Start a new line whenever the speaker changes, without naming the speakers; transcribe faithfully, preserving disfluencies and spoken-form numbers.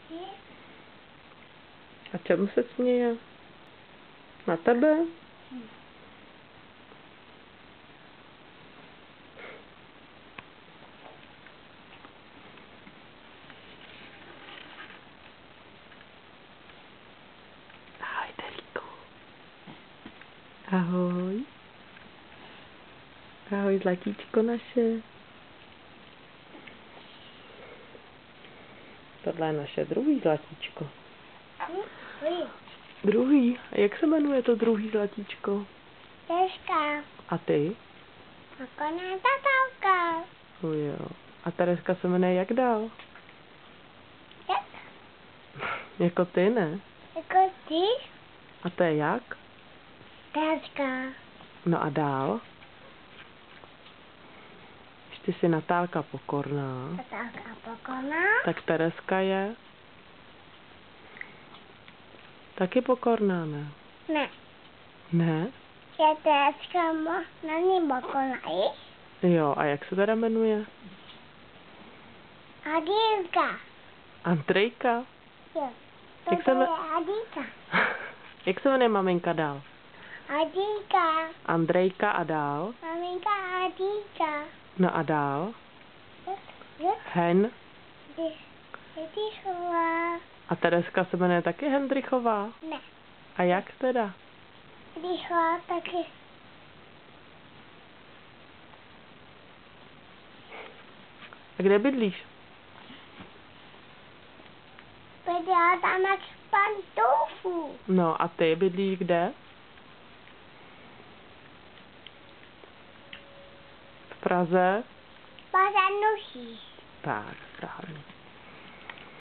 A čemu se směje? Na tebe?
Hm.
Ahoj, Teríku. Ahoj. Ahoj, zlatíčko naše. Tohle je naše druhý zlatíčko.
Hm?
Druhý? A jak se jmenuje to druhý zlatíčko?
Tereska.
A ty?
Pokorná tatálka.
Oh, jo. A Tereska se jmenuje jak dál?
Jak?
Jako ty, ne?
Jako ty?
A to je jak?
Tereska.
No a dál? Když ty jsi Natálka Pokorná,
Tatálka pokorná.
tak Tereska je taky pokorná, ne?
Ne.
Ne?
Je Tereska mo, není pokorná, víš?
Jo, a jak se teda jmenuje?
Adýlka.
Andrejka?
Jo. To
Jak se
je
jme-
Adýlka.
Jak se jmenuje maminka dál?
Adýlka.
Andrejka a dál?
Maminka Adýlka.
No a dál?
Jo?
Hen?
Jedýchová.
A Tereska se jmenuje taky Hendrichová?
Ne.
A jak teda?
Jedýchová taky.
A kde bydlíš?
Podívala tam na pantofů.
No a ty bydlíš kde? V Praze?
Pazanuší.
Tak, správně.